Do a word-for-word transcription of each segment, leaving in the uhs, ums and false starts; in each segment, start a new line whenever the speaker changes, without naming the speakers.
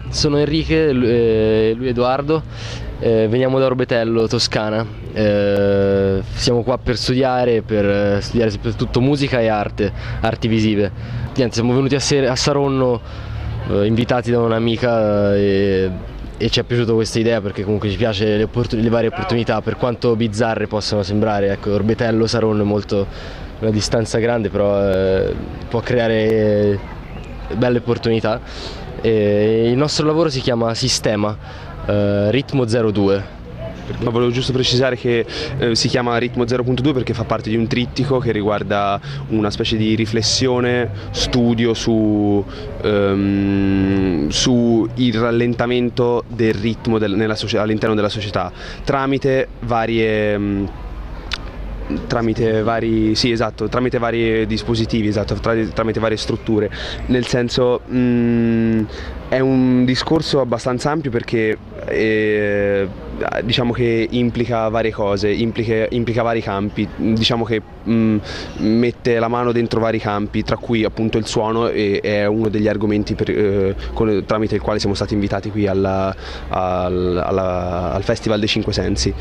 sono Enrique, lui eh, lui Edoardo, eh, veniamo da Orbetello, Toscana, eh, siamo qua per studiare, per studiare soprattutto musica e arte, arti visive. Niente, siamo venuti a, a Saronno eh, invitati da un'amica e, e ci è piaciuta questa idea perché comunque ci piace le, le varie opportunità, per quanto bizzarre possano sembrare. Ecco, Orbetello, Saronno è molto una distanza grande, però eh, può creare belle opportunità. E il nostro lavoro si chiama Sistema, eh, Ritmo zero due.
Ma volevo giusto precisare che eh, si chiama Ritmo zero punto due perché fa parte di un trittico che riguarda una specie di riflessione, studio su, um, su il rallentamento del ritmo del, nella all'interno della società tramite varie... Um, tramite vari sì esatto tramite vari dispositivi, esatto tra, tramite varie strutture, nel senso mh, è un discorso abbastanza ampio perché eh, diciamo che implica varie cose, implica, implica vari campi, diciamo che mh, mette la mano dentro vari campi, tra cui appunto il suono, e è uno degli argomenti per, eh, con, tramite il quale siamo stati invitati qui alla, al, alla, al Festival dei Cinque Sensi.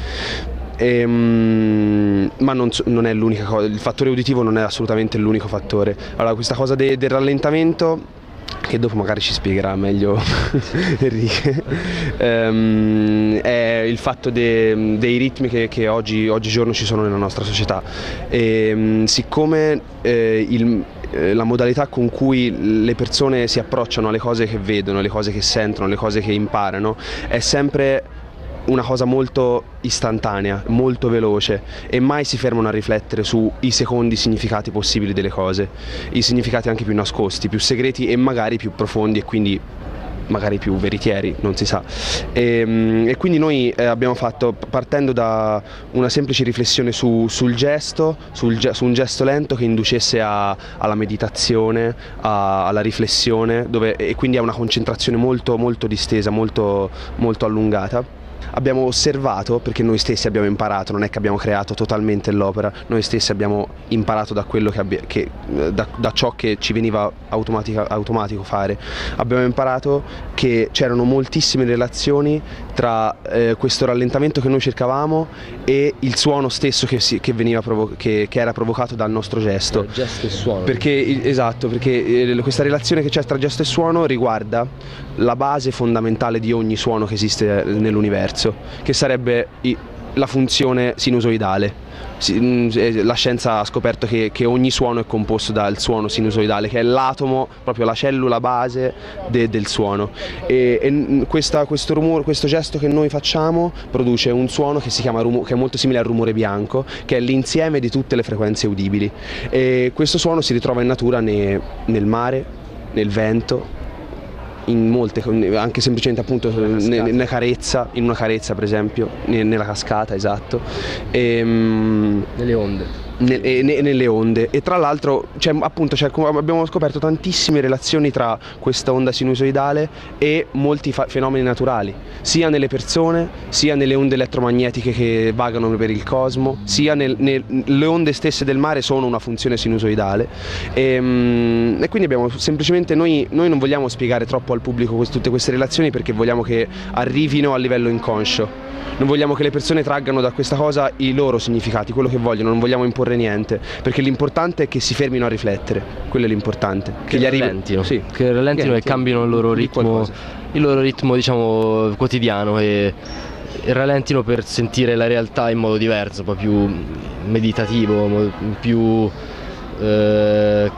Ehm, ma non, non è l'unica cosa, il fattore uditivo non è assolutamente l'unico fattore. Allora, questa cosa de, del rallentamento, che dopo magari ci spiegherà meglio Enrique, ehm, è il fatto de, dei ritmi che, che oggi, oggigiorno ci sono nella nostra società. E, siccome eh, il la modalità con cui le persone si approcciano alle cose che vedono, alle cose che sentono, alle cose che imparano, è sempre una cosa molto istantanea, molto veloce, e mai si fermano a riflettere sui secondi significati possibili delle cose, i significati anche più nascosti, più segreti e magari più profondi, e quindi magari più veritieri, non si sa. E, e quindi noi eh, abbiamo fatto, partendo da una semplice riflessione su, sul gesto, sul, su un gesto lento che inducesse a, alla meditazione, a, alla riflessione, dove, e quindi a una concentrazione molto, molto distesa, molto, molto allungata. Abbiamo osservato, perché noi stessi abbiamo imparato, non è che abbiamo creato totalmente l'opera, noi stessi abbiamo imparato da quello che, abbia, che da, da ciò che ci veniva automatico fare. Abbiamo imparato che c'erano moltissime relazioni tra eh, questo rallentamento che noi cercavamo e il suono stesso che, si, che, veniva provo che, che era provocato dal nostro gesto.
Il gesto e suono.
Perché, esatto, perché eh, questa relazione che c'è tra gesto e suono riguarda la base fondamentale di ogni suono che esiste nell'universo, che sarebbe la funzione sinusoidale. La scienza ha scoperto che, che ogni suono è composto dal suono sinusoidale, che è l'atomo, proprio la cellula base de, del suono, e, e questa, questo, rumore, questo gesto che noi facciamo produce un suono che, si chiama, che è molto simile al rumore bianco, che è l'insieme di tutte le frequenze udibili, e questo suono si ritrova in natura ne, nel mare, nel vento, in molte, anche semplicemente appunto nella carezza, in una carezza per esempio, nella cascata, esatto, e,
nelle onde.
Ne, ne, nelle onde. E tra l'altro appunto abbiamo scoperto tantissime relazioni tra questa onda sinusoidale e molti fenomeni naturali, sia nelle persone, sia nelle onde elettromagnetiche che vagano per il cosmo, sia nel, nel, le onde stesse del mare sono una funzione sinusoidale, e, e quindi abbiamo semplicemente noi, noi non vogliamo spiegare troppo al pubblico quest, tutte queste relazioni, perché vogliamo che arrivino a livello inconscio. Non vogliamo che le persone traggano da questa cosa i loro significati, quello che vogliono, non vogliamo imporre niente, perché l'importante è che si fermino a riflettere, quello è l'importante.
Che, che gli rallentino, sì. che rallentino e cambino il loro ritmo, il loro ritmo diciamo quotidiano, e, e rallentino per sentire la realtà in modo diverso, un po' più meditativo, più eh,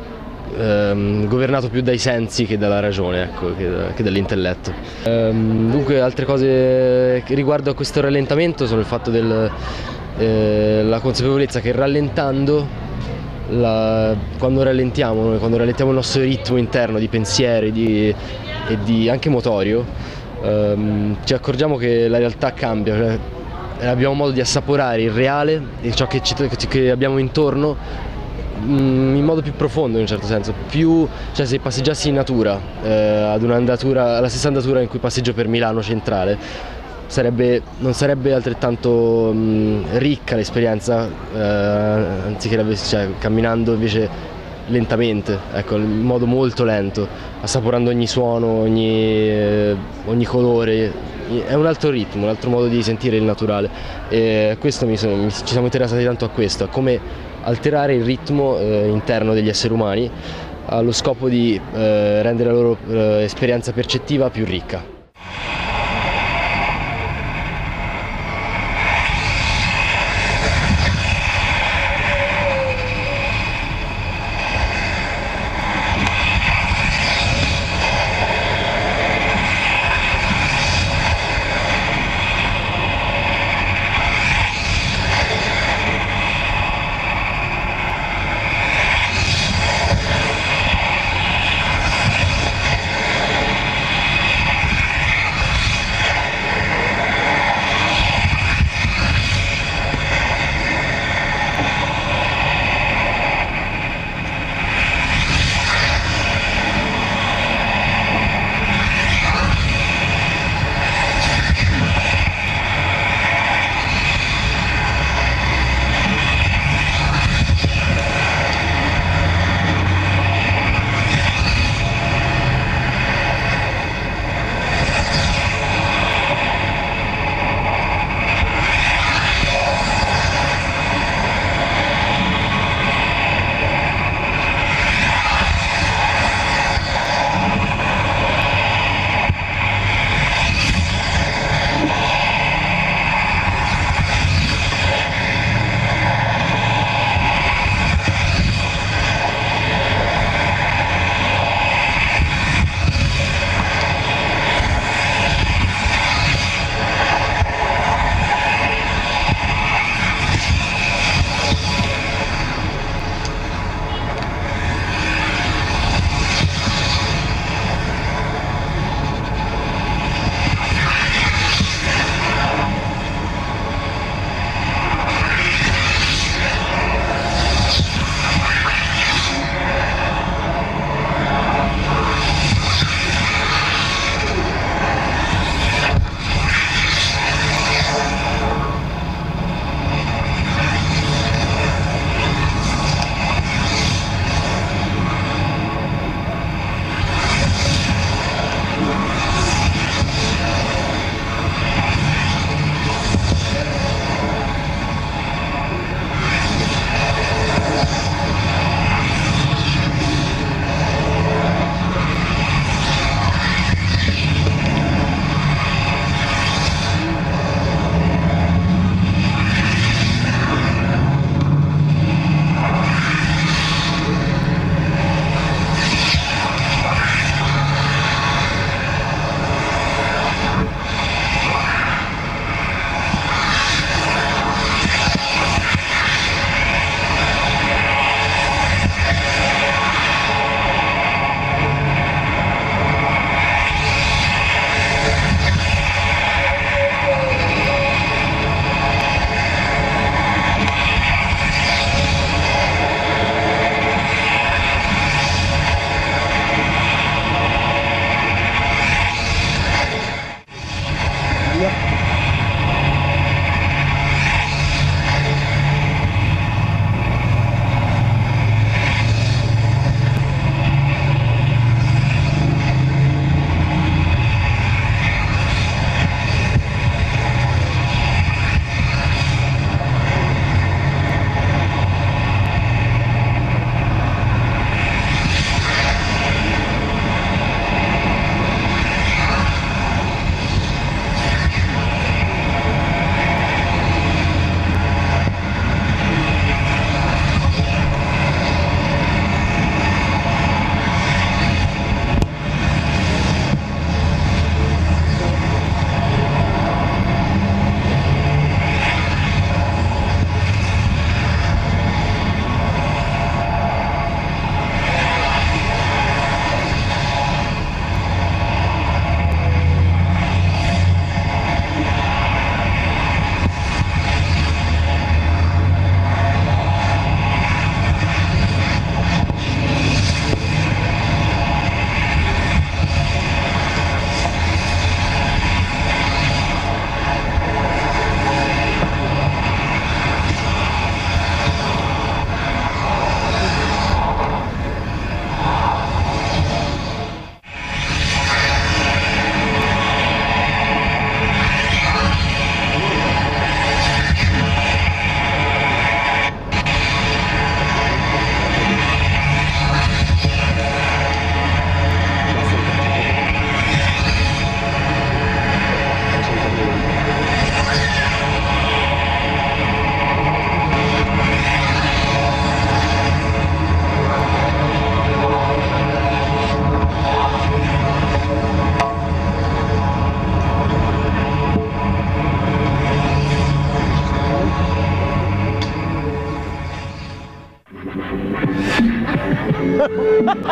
Ehm, governato più dai sensi che dalla ragione, ecco, che, che dall'intelletto. Ehm, dunque altre cose che riguardo a questo rallentamento sono il fatto della eh, consapevolezza che rallentando, la, quando rallentiamo, quando rallentiamo il nostro ritmo interno di pensieri di, e di, anche motorio, ehm, ci accorgiamo che la realtà cambia, cioè, abbiamo modo di assaporare il reale e ciò che, ci, che abbiamo intorno in modo più profondo, in un certo senso, più, cioè se passeggiassi in natura, eh, ad un'andatura, alla stessa andatura in cui passeggio per Milano centrale, sarebbe, non sarebbe altrettanto mh, ricca l'esperienza, eh, anziché cioè, camminando invece lentamente, ecco, in modo molto lento, assaporando ogni suono, ogni, eh, ogni colore. È un altro ritmo, un altro modo di sentire il naturale, e questo mi, mi ci siamo interessati tanto a questo, a come alterare il ritmo eh, interno degli esseri umani allo scopo di eh, rendere la loro eh, esperienza percettiva più ricca.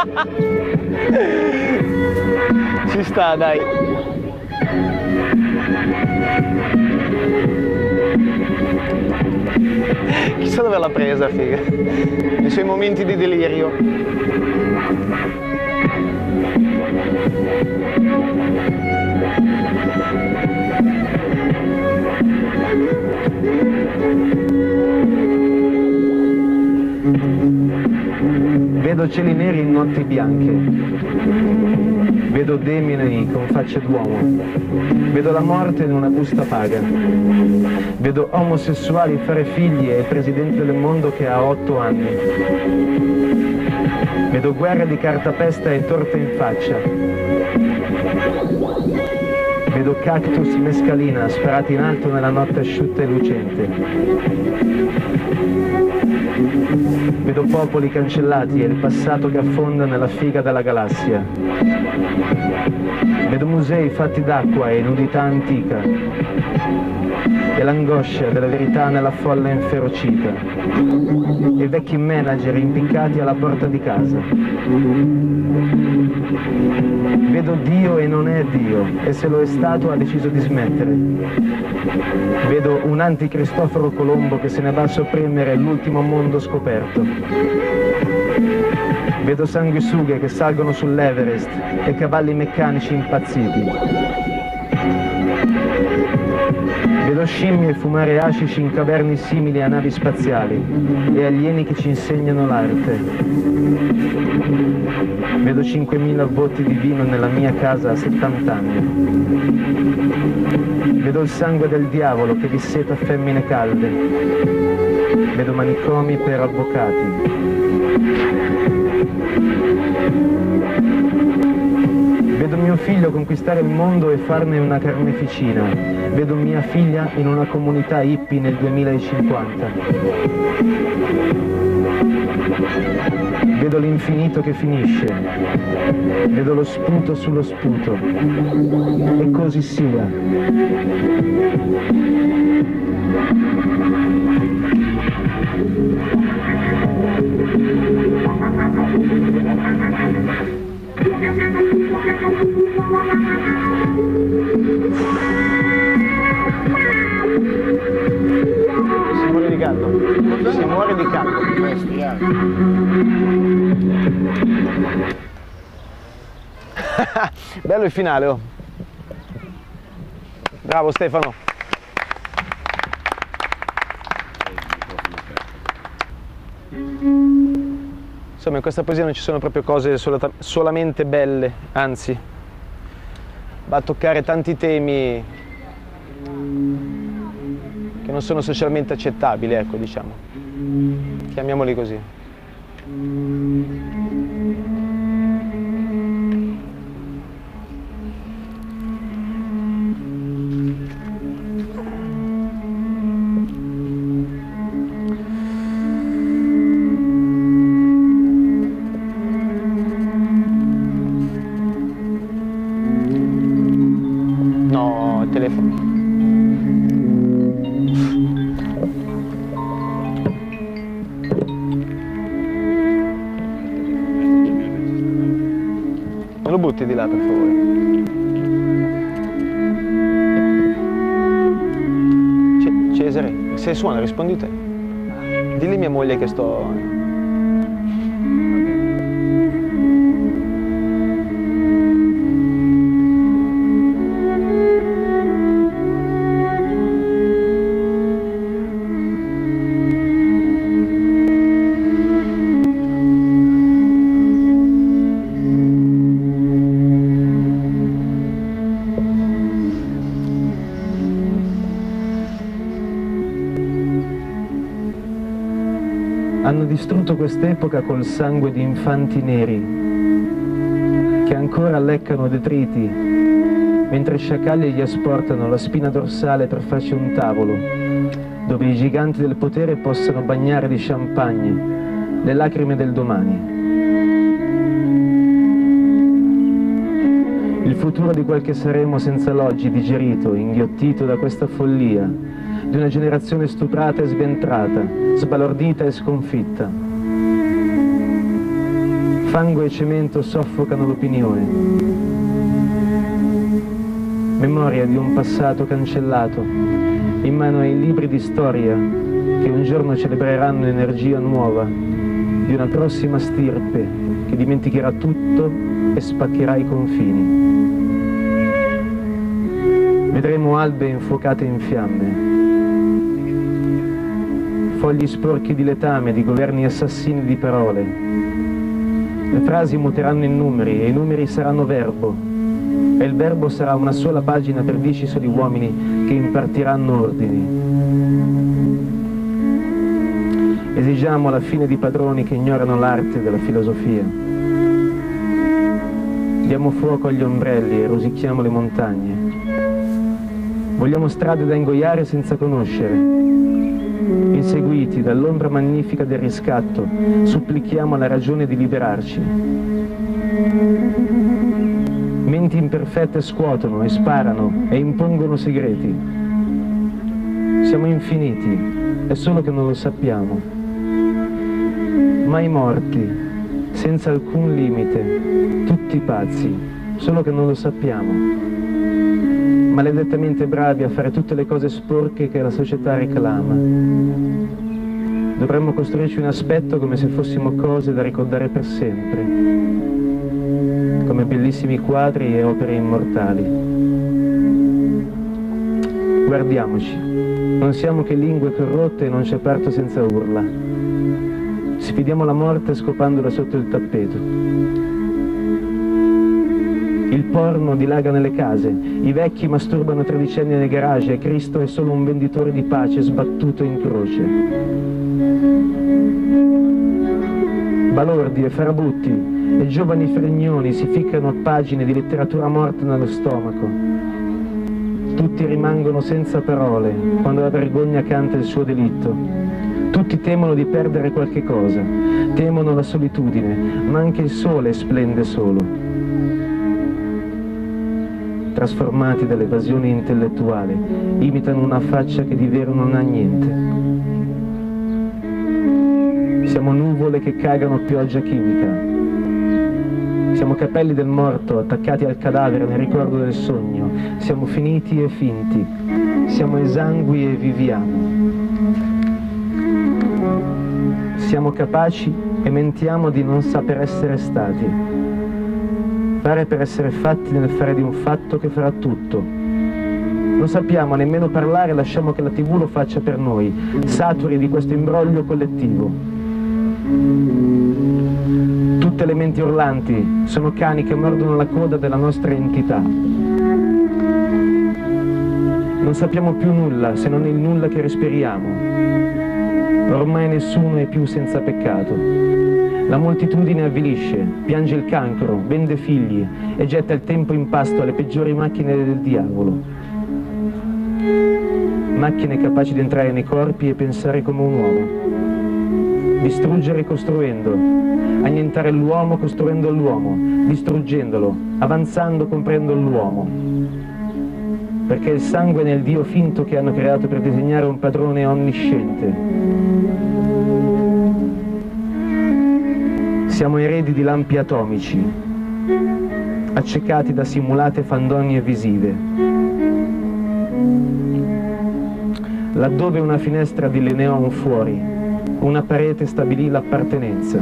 Ci sta, dai. Chissà dove l'ha presa, figa. Nei suoi momenti di delirio. Vedo cieli neri in notti bianche, vedo demoni con facce d'uomo, vedo la morte in una busta paga, vedo omosessuali fare figli e il presidente del mondo che ha otto anni, vedo guerre di cartapesta e torte in faccia, vedo cactus mescalina sparati in alto nella notte asciutta e lucente. Vedo popoli cancellati e il passato che affonda nella figa della galassia. Vedo musei fatti d'acqua e nudità antica. E l'angoscia della verità nella folla inferocita. E vecchi manager impiccati alla porta di casa. Vedo Dio e non è Dio, e se lo è stato ha deciso di smettere. Vedo un anti-Cristoforo Colombo che se ne va a sopprimere l'ultimo mondo scoperto. Vedo sanguisughe che salgono sull'Everest e cavalli meccanici impazziti. Vedo scimmie fumare hashish in caverne simili a navi spaziali e alieni che ci insegnano l'arte. Vedo cinquemila botti di vino nella mia casa a settanta anni. Vedo il sangue del diavolo che disseta femmine calde. Vedo manicomi per avvocati. Vedo mio figlio conquistare il mondo e farne una carneficina. Vedo mia figlia in una comunità hippie nel duemilacinquanta. Vedo l'infinito che finisce. Vedo lo sputo sullo sputo. E così sia. Si muore di caldo. Si muore di caldo. Bello il finale, oh. Bravo Stefano. Insomma, in questa poesia non ci sono proprio cose solamente belle, anzi, va a toccare tanti temi che non sono socialmente accettabili, ecco, diciamo. Chiamiamoli così. Lo butti di là, per favore. C Cesare, se suona rispondi te. Dilli mia moglie che sto... Hanno distrutto quest'epoca col sangue di infanti neri che ancora leccano detriti mentre sciacalli gli asportano la spina dorsale per farci un tavolo dove i giganti del potere possano bagnare di champagne le lacrime del domani. Il futuro di quel che saremo senza l'oggi digerito, inghiottito da questa follia di una generazione stuprata e sventrata, sbalordita e sconfitta. Fango e cemento soffocano l'opinione. Memoria di un passato cancellato, in mano ai libri di storia che un giorno celebreranno energia nuova di una prossima stirpe che dimenticherà tutto e spaccherà i confini. Vedremo albe infuocate in fiamme, fogli sporchi di letame, di governi assassini di parole. Le frasi muteranno in numeri e i numeri saranno verbo, e il verbo sarà una sola pagina per dieci soli uomini che impartiranno ordini. Esigiamo la fine di padroni che ignorano l'arte della filosofia. Diamo fuoco agli ombrelli e rosicchiamo le montagne. Vogliamo strade da ingoiare senza conoscere. Inseguiti dall'ombra magnifica del riscatto, supplichiamo la ragione di liberarci. Menti imperfette scuotono e sparano e impongono segreti. Siamo infiniti, è solo che non lo sappiamo. Mai morti, senza alcun limite, tutti pazzi, solo che non lo sappiamo. Maledettamente bravi a fare tutte le cose sporche che la società reclama. Dovremmo costruirci un aspetto come se fossimo cose da ricordare per sempre, come bellissimi quadri e opere immortali. Guardiamoci, non siamo che lingue corrotte e non c'è parto senza urla. Sfidiamo la morte scopandola sotto il tappeto. Il porno dilaga nelle case, i vecchi masturbano tredicenni nei garage e Cristo è solo un venditore di pace sbattuto in croce. Balordi e farabutti e giovani fregnoni si ficcano a pagine di letteratura morta nello stomaco. Tutti rimangono senza parole quando la vergogna canta il suo delitto. Tutti temono di perdere qualche cosa, temono la solitudine, ma anche il sole splende solo. Trasformati dall'evasione intellettuale, imitano una faccia che di vero non ha niente. Siamo nuvole che cagano pioggia chimica. Siamo capelli del morto attaccati al cadavere nel ricordo del sogno. Siamo finiti e finti. Siamo esangui e viviamo. Siamo capaci e mentiamo di non saper essere stati. Fare per essere fatti nel fare di un fatto che farà tutto. Non sappiamo nemmeno parlare, lasciamo che la tivù lo faccia per noi, saturi di questo imbroglio collettivo. Tutte le menti urlanti sono cani che mordono la coda della nostra entità. Non sappiamo più nulla se non il nulla che respiriamo. Ormai nessuno è più senza peccato. La moltitudine avvilisce, piange il cancro, vende figli e getta il tempo in pasto alle peggiori macchine del diavolo. Macchine capaci di entrare nei corpi e pensare come un uomo. Distruggere costruendo, annientare l'uomo costruendo l'uomo, distruggendolo, avanzando comprendo l'uomo. Perché il sangue è nel Dio finto che hanno creato per disegnare un padrone onnisciente. Siamo eredi di lampi atomici, accecati da simulate fandonie visive. Laddove una finestra delineò un fuori, una parete stabilì l'appartenenza.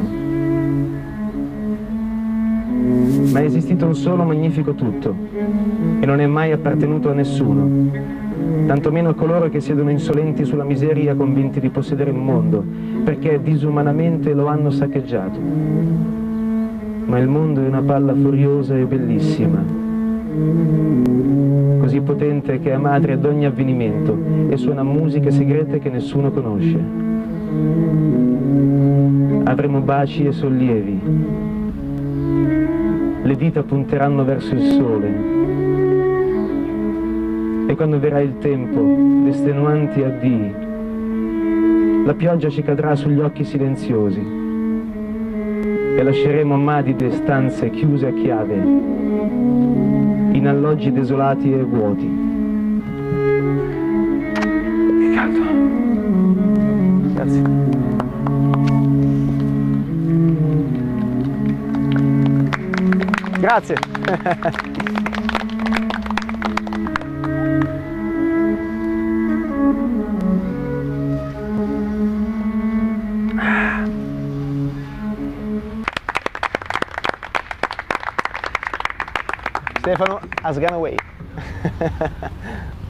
Ma è esistito un solo magnifico tutto, e non è mai appartenuto a nessuno. Tantomeno a coloro che siedono insolenti sulla miseria convinti di possedere il mondo, perché disumanamente lo hanno saccheggiato. Ma il mondo è una palla furiosa e bellissima, così potente che è madre ad ogni avvenimento e suona musiche segrete che nessuno conosce. Avremo baci e sollievi, le dita punteranno verso il sole, e quando verrà il tempo d'estenuanti addii, la pioggia ci cadrà sugli occhi silenziosi e lasceremo madide stanze chiuse a chiave in alloggi desolati e vuoti. Che caldo! Grazie. Grazie. Stefano has gone away.